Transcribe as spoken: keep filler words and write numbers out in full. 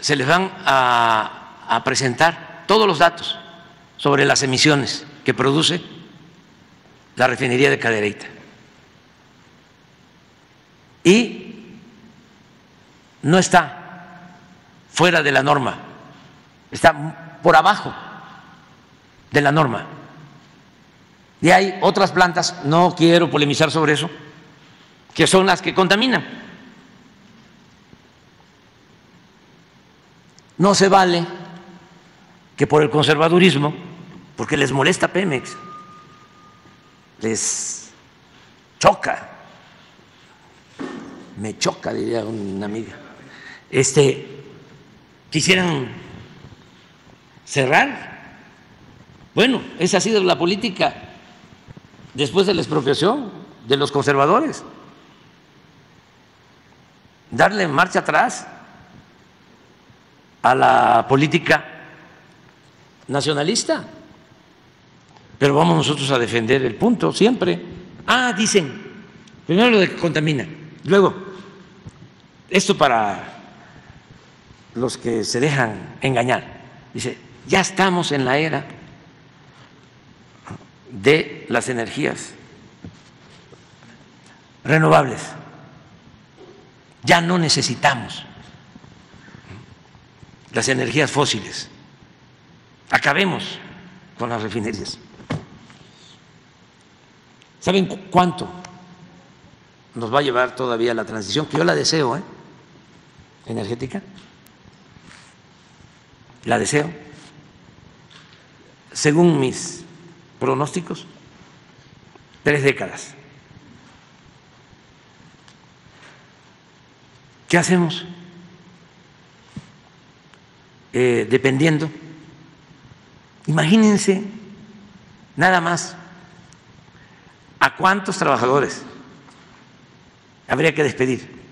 se les van a, a presentar todos los datos sobre las emisiones que produce la refinería de Cadereyta. Y no está fuera de la norma, está por abajo de la norma. Y hay otras plantas, no quiero polemizar sobre eso, que son las que contaminan. No se vale que por el conservadurismo, porque les molesta Pemex, les choca, me choca, diría una amiga, este, quisieran cerrar. Bueno, esa ha sido la política después de la expropiación de los conservadores, darle marcha atrás a la política nacionalista. Pero vamos nosotros a defender el punto siempre. Ah, dicen, primero lo de que contamina, luego, esto para los que se dejan engañar, dice, ya estamos en la era de las energías renovables, ya no necesitamos las energías fósiles, acabemos con las refinerías. ¿Saben cuánto nos va a llevar todavía la transición? Que yo la deseo, ¿eh? Energética, la deseo, según mis pronósticos, tres décadas. ¿Qué hacemos? Eh, dependiendo, imagínense nada más a cuántos trabajadores habría que despedir